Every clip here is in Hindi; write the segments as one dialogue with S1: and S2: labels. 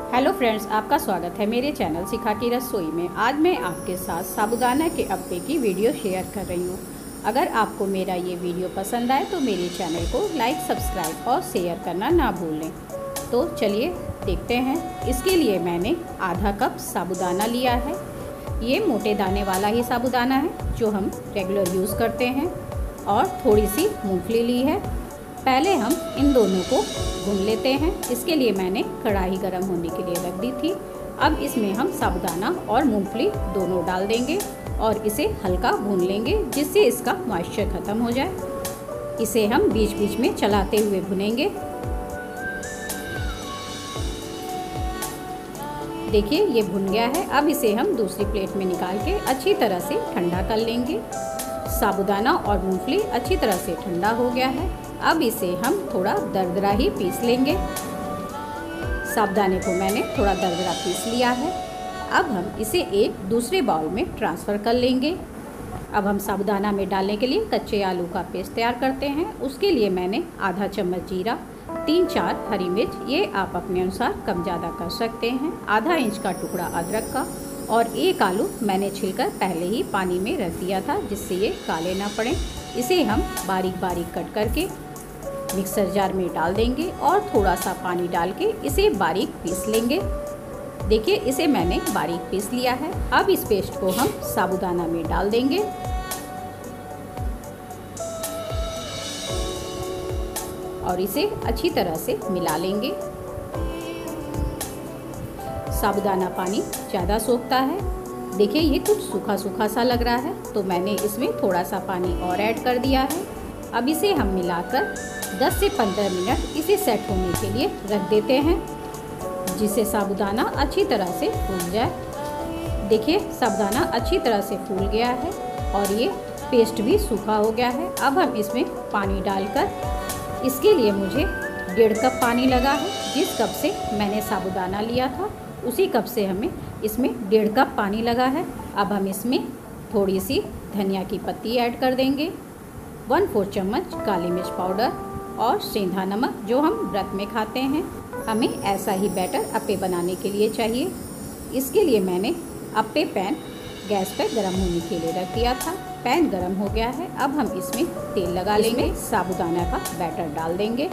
S1: हेलो फ्रेंड्स, आपका स्वागत है मेरे चैनल शिखा की रसोई में। आज मैं आपके साथ साबूदाना के अप्पे की वीडियो शेयर कर रही हूँ। अगर आपको मेरा ये वीडियो पसंद आए तो मेरे चैनल को लाइक, सब्सक्राइब और शेयर करना ना भूलें। तो चलिए देखते हैं। इसके लिए मैंने आधा कप साबूदाना लिया है। ये मोटे दाने वाला ही साबूदाना है जो हम रेगुलर यूज़ करते हैं। और थोड़ी सी मूँगफली ली है। पहले हम इन दोनों को भून लेते हैं। इसके लिए मैंने कढ़ाई गर्म होने के लिए रख दी थी। अब इसमें हम साबूदाना और मूंगफली दोनों डाल देंगे और इसे हल्का भून लेंगे जिससे इसका मॉइस्चर ख़त्म हो जाए। इसे हम बीच बीच में चलाते हुए भुनेंगे। देखिए ये भुन गया है। अब इसे हम दूसरी प्लेट में निकाल के अच्छी तरह से ठंडा कर लेंगे। साबूदाना और मूंगफली अच्छी तरह से ठंडा हो गया है। अब इसे हम थोड़ा दरदरा ही पीस लेंगे। साबूदाने को मैंने थोड़ा दरदरा पीस लिया है। अब हम इसे एक दूसरे बाउल में ट्रांसफ़र कर लेंगे। अब हम साबूदाना में डालने के लिए कच्चे आलू का पेस्ट तैयार करते हैं। उसके लिए मैंने आधा चम्मच जीरा, 3-4 हरी मिर्च, ये आप अपने अनुसार कम ज़्यादा कर सकते हैं, आधा इंच का टुकड़ा अदरक का और एक आलू मैंने छिलकर पहले ही पानी में रख दिया था जिससे ये काले ना पड़े। इसे हम बारीक बारीक कट करके मिक्सर जार में डाल देंगे और थोड़ा सा पानी डाल के इसे बारीक पीस लेंगे। देखिए इसे मैंने बारीक पीस लिया है। अब इस पेस्ट को हम साबूदाना में डाल देंगे और इसे अच्छी तरह से मिला लेंगे। साबूदाना पानी ज़्यादा सोखता है। देखिए ये कुछ सूखा सूखा सा लग रहा है तो मैंने इसमें थोड़ा सा पानी और ऐड कर दिया है। अब इसे हम मिलाकर 10 से 15 मिनट इसे सेट होने के लिए रख देते हैं जिससे साबूदाना अच्छी तरह से फूल जाए। देखिए साबूदाना अच्छी तरह से फूल गया है और ये पेस्ट भी सूखा हो गया है। अब हम इसमें पानी डालकर, इसके लिए मुझे 1.5 कप पानी लगा है। जिस कप से मैंने साबूदाना लिया था उसी कप से हमें इसमें 1.5 कप पानी लगा है। अब हम इसमें थोड़ी सी धनिया की पत्ती ऐड कर देंगे, 1/4 चम्मच काली मिर्च पाउडर और सेंधा नमक जो हम व्रत में खाते हैं। हमें ऐसा ही बैटर अप्पे बनाने के लिए चाहिए। इसके लिए मैंने अप्पे पैन गैस पर गर्म होने के लिए रख दिया था। पैन गर्म हो गया है। अब हम इसमें तेल लगा लेंगे। साबूदाना का बैटर डाल देंगे।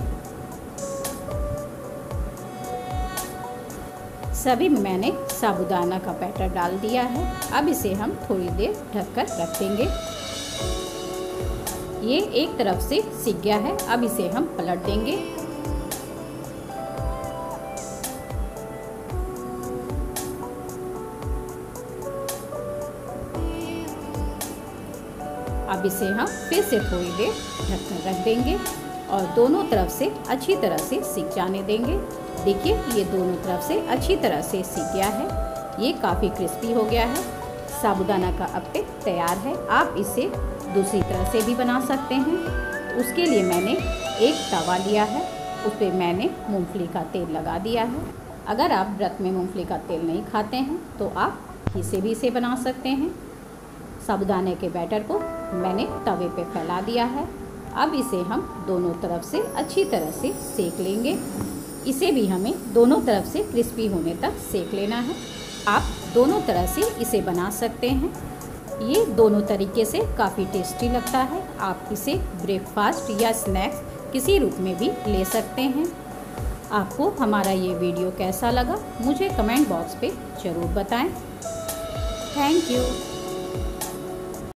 S1: सभी में मैंने साबूदाना का बैटर डाल दिया है। अब इसे हम थोड़ी देर ढककर रख देंगे। ये एक तरफ से सिक गया है। अब इसे हम पलट देंगे। अब इसे हम फिर से थोड़ी देर ढककर रख देंगे और दोनों तरफ से अच्छी तरह से सिक जाने देंगे। देखिए ये दोनों तरफ से अच्छी तरह से सिक गया है। ये काफ़ी क्रिस्पी हो गया है। साबूदाना का अप्पे तैयार है। आप इसे दूसरी तरह से भी बना सकते हैं। उसके लिए मैंने एक तवा लिया है, उस पर मैंने मूंगफली का तेल लगा दिया है। अगर आप व्रत में मूंगफली का तेल नहीं खाते हैं तो आप इसे भी इसे बना सकते हैं। साबूदाने के बैटर को मैंने तवे पे फैला दिया है। अब इसे हम दोनों तरफ से अच्छी तरह से सेक लेंगे। इसे भी हमें दोनों तरफ से क्रिस्पी होने तक सेक लेना है। आप दोनों तरह से इसे बना सकते हैं। ये दोनों तरीके से काफ़ी टेस्टी लगता है। आप इसे ब्रेकफास्ट या स्नैक्स किसी रूप में भी ले सकते हैं। आपको हमारा ये वीडियो कैसा लगा मुझे कमेंट बॉक्स पे ज़रूर बताएं। Thank you.